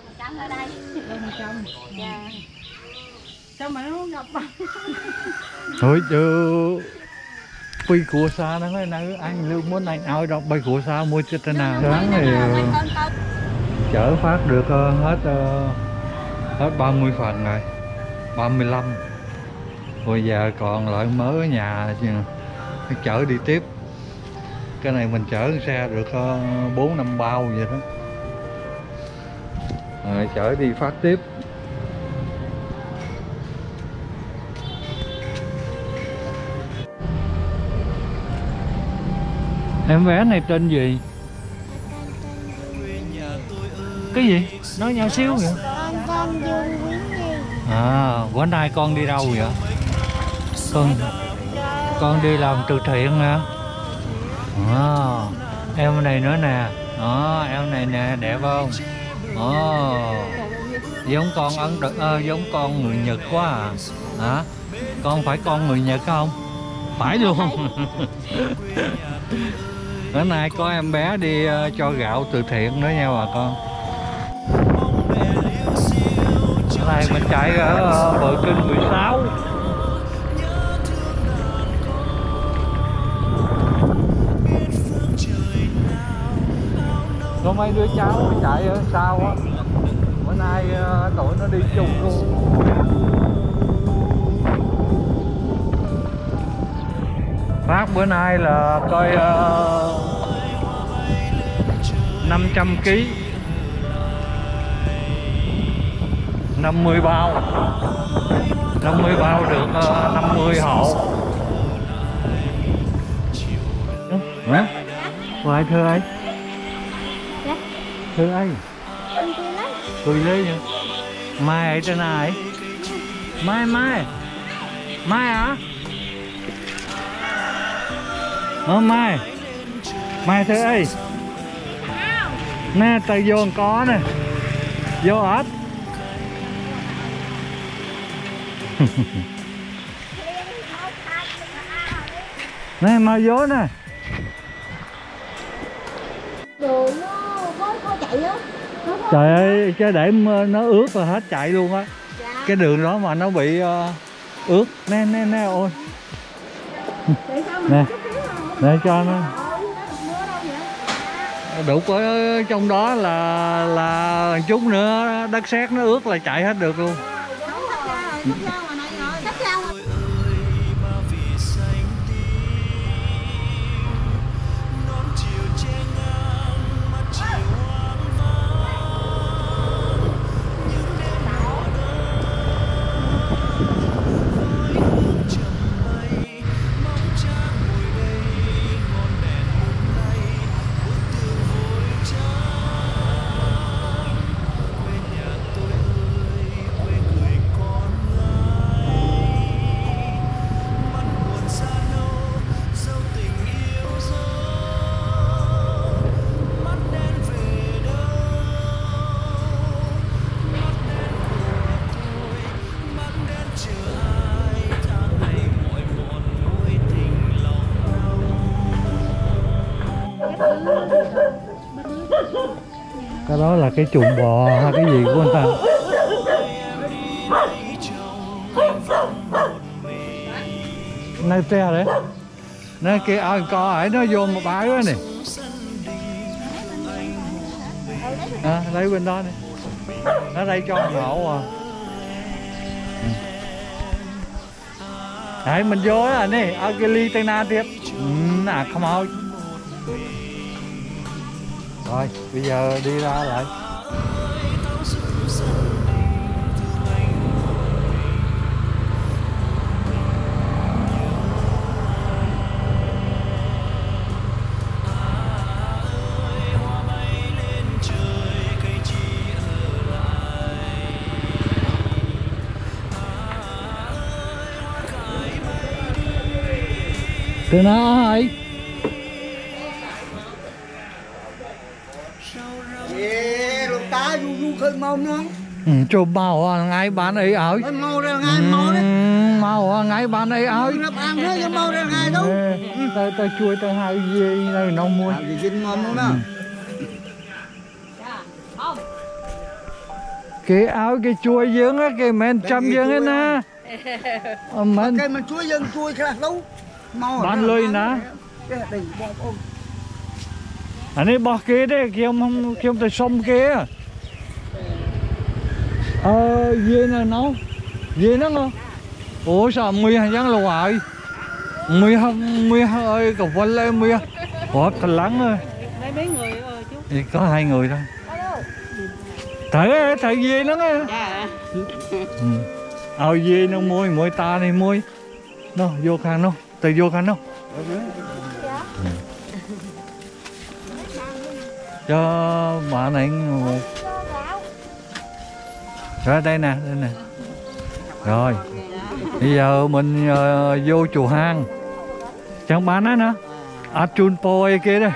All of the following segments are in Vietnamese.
Chồng ở đây. Chồng. Dạ. Sao mà nó không gặp bà? Thôi chứ bây của xa nó nói nói anh lưu muốn anh ao đâu bây của xa mua cho tên nào sáng thì chở phát được hết 30 phần rồi 35 rồi giờ còn lại mới ở nhà chở đi tiếp cái này mình chở xe được 4-5 bao vậy đó rồi chở đi phát tiếp. Em bé này tên gì? Cái gì? Nói nhỏ xíu vậy? Con Dương Quý Nhi. À, bữa nay con đi đâu vậy? Con đi làm từ thiện hả? À, em này nữa nè. Đó, em này nè, đẹp không? Giống con giống con người Nhật quá à. Hả? Con phải con người Nhật không? Phải luôn. Bữa nay có em bé đi cho gạo từ thiện nữa nha bà con. Cái này mình chạy ở bờ kênh 16. Có mấy đứa cháu chạy ở sau á. Bữa nay tụi nó đi chung luôn. Phát bữa nay là coi 500 kg 50 bao 50 bao được 50 hộ. Hả? Hoài thưa ai? Thưa ai? Cười lên nhỉ? Mai ở trên này. Mai hả? Mai thưa ơi nè tay vô có nè vô ếch. Nè mà vô nè. Đường nó có chạy á. Trời ơi chứ để nó ướt là hết chạy luôn á. Dạ. Cái đường đó mà nó bị ướt. Nè ôi. Nè. Để cho nó đủ ở trong đó là chút nữa đất sét nó ướt là chạy hết được luôn. Cái đó là cái chuồng bò hay cái gì của anh ta? Nơi tre đấy. Nơi kia co ấy nó vô một bãi quá nè. À, lấy bên đó nè. Nó đây cho hộ à. Đấy mình vô á nè, ở cái ly Tây Na tiếp. Không thôi. Rồi, bây giờ đi ra lại. Từ nào hả? Lục tá du khơi mau nó. Cho mau ngay bán ấy ơi. Mau ra ngay mau đấy. Mau ngay bán ấy ơi. Nó ăn thế cho mau ra ngay đâu. Ta chui ta hai gì này nó mua. Gì chín ngon luôn đó. cái áo cái chuối dưỡng á cái men trăm dưỡng ấy nè men cái mình chuối dân chuối khác đâu bán lôi nè anh ấy bỏ kia đấy kia không tới sông kia dê này nó dê nó không ủa sao 12 tháng lâu rồi 12 ơi cậu vân lên 10 ủa thật lắng ơi mấy người rồi chú thì có 2 người thôi thầy dê nó nghe dê nó môi ta này môi nó vô khăn nó tay vô khăn nó cho bà này rồi đây nè rồi bây giờ mình vô chùa hang chẳng bán á nữa chun po kia đây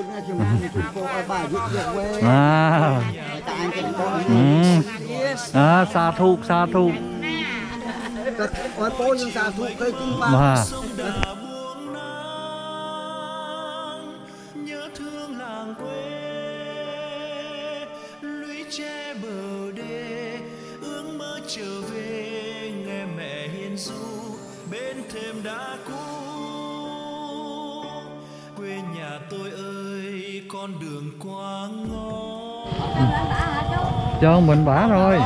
xa thuộc mà nhớ thương làng quê lũy tre bờ đê ước mơ trở về nghe mẹ hiền ru bên thềm đá cũ quê nhà tôi ơi con đường qua ngõ cho mình bả rồi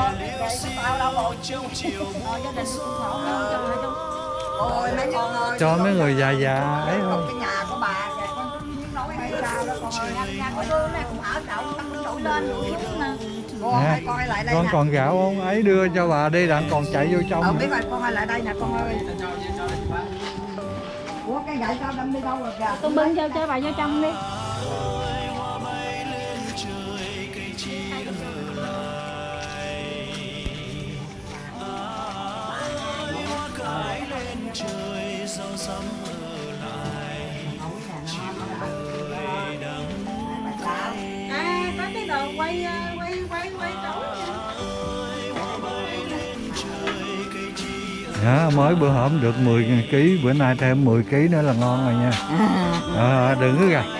cho mấy người già ấy không cái nhà của bà nói hay sao đó con ơi nhà của tôi này cũng ở đậu tăng đổ lên rồi con lại đây con còn gạo không ấy đưa cho bà đi đặng còn chạy vô trong biết rồi con ơi lại đây nè con ơi ủa cái gậy sao đâm đi đâu rồi kìa tôi bưng cho bà vô trong đi trời sao sắm ở lại có cái đồ quay tối mới bữa hổm được 10 kg bữa nay thêm 10 kg nữa là ngon rồi nha đừng có gà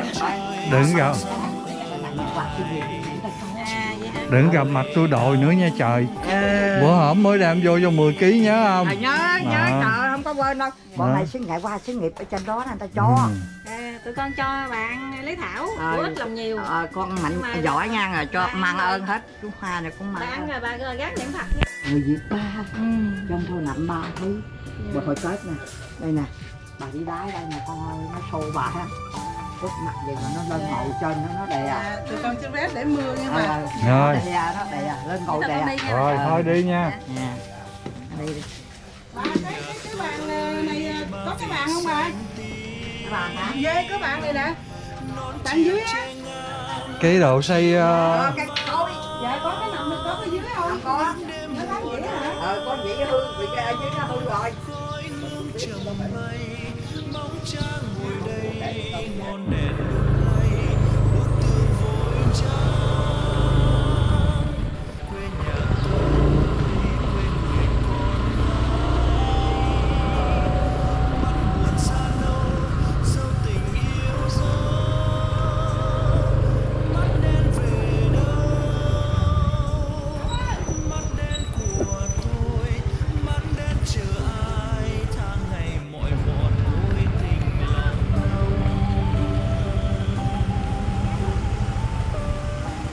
đừng gặp mặt tôi đội nữa nha trời bữa hổm mới đem vô cho 10 kg nhớ không nhớ trời không có quên đâu bọn này xí ngày qua xí nghiệp ở trên đó người ta cho tụi con cho bạn lấy thảo của ít lòng nhiều con mạnh giỏi nha rồi cho mang ơn hết chú Hoa này cũng mang bạn rồi bà gác niệm Phật người Việt ba trong thôn nằm 3 thứ bữa hồi Tết nè đây nè bà đi đái đây nè con ơi nó xô bà ha lúc mặt gì mà nó lên ngồi trên nó đè tụi con xin phép để mưa nha bà rồi nó đè lên ngồi đè rồi thôi đi nha đi đi cái bàn này có cái bàn không bà cái bàn hả dê có bàn này nè bàn dưới á cái đồ xây cái cối dạ có cái nằm có cái dưới không có nó bán dĩa hả có dĩa hư vì cái ở dưới nó hư rồi bóng trăng ngồi đây ngọn đèn lung lay bức tường vội trắng quê nhà tôi quê người con mắt buồn xa nâu dấu tình yêu dấu mắt đen về đâu mắt đen của tôi mắt đen chờ ai tháng ngày mỏi mòn mối tình lòng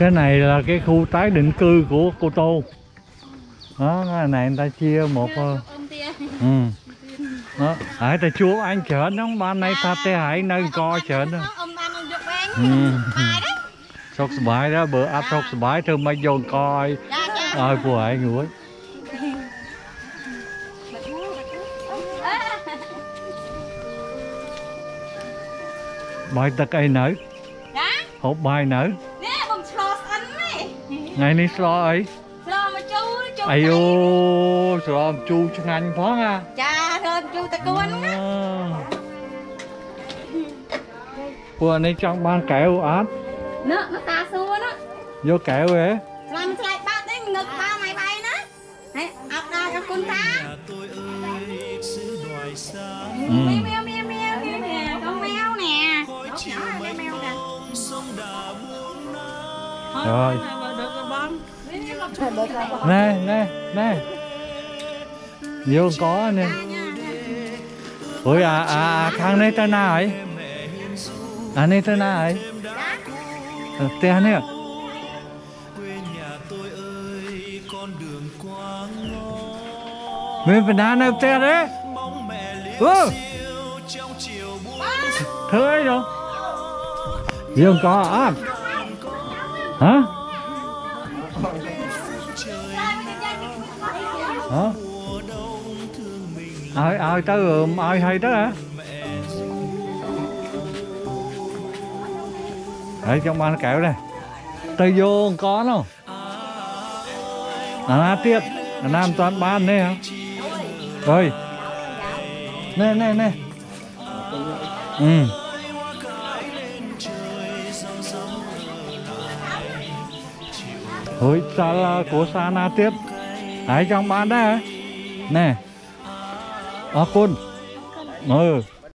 Cái này là cái khu tái định cư của Cô Tô. Đó, cái này người ta chia một đó, ai ta chúa anh chở nó ban này ta tê hải nơi co chở nó. Sọc bài đó bữa áp sọc bài thôi mấy dồn coi ai của ai ngủi. Bài ta cây nở. Hộp bài nở. Ngày ní slo ấy. Ai ô, slo chu cho anh thoáng à. Cha thơm chu ta cuốn á. Vừa này trong ban kẹo át. Nó ta xua nó. Vô kẹo ấy. Làm lại ba đấy ngực ba mày bay nó. Đấy, áp ra cho con ta. Mèo mèo mèo nè, con mèo nè. Nhỏ mèo nè. Rồi. Nè, nè, nè. Vô có nè. Ôi khang này tên nào ấy? Này tên nào ấy? Tên nè. Mình phải đá này tên đấy. Thôi rồi. Vô có à? Hả? Hả? Ai tới ai hay đó hả? Đấy trong ban kẹo này. Tới vô có nó. Tiết. Nam toàn ban đây hả? Rồi. Nè nè nè. Ôi sao là của Sana tiếp. Đấy trong ban đấy hả? Nè. Con.